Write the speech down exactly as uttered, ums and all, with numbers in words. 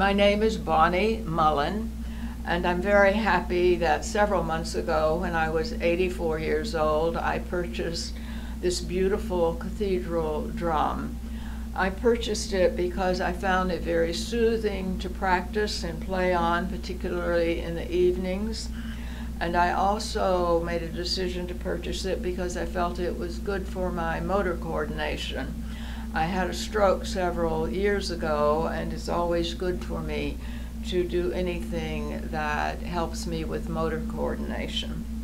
My name is Bonnie Mullen, and I'm very happy that several months ago, when I was eighty-four years old, I purchased this beautiful Cathedral drum. I purchased it because I found it very soothing to practice and play on, particularly in the evenings. And I also made a decision to purchase it because I felt it was good for my motor coordination. I had a stroke several years ago, and it's always good for me to do anything that helps me with motor coordination.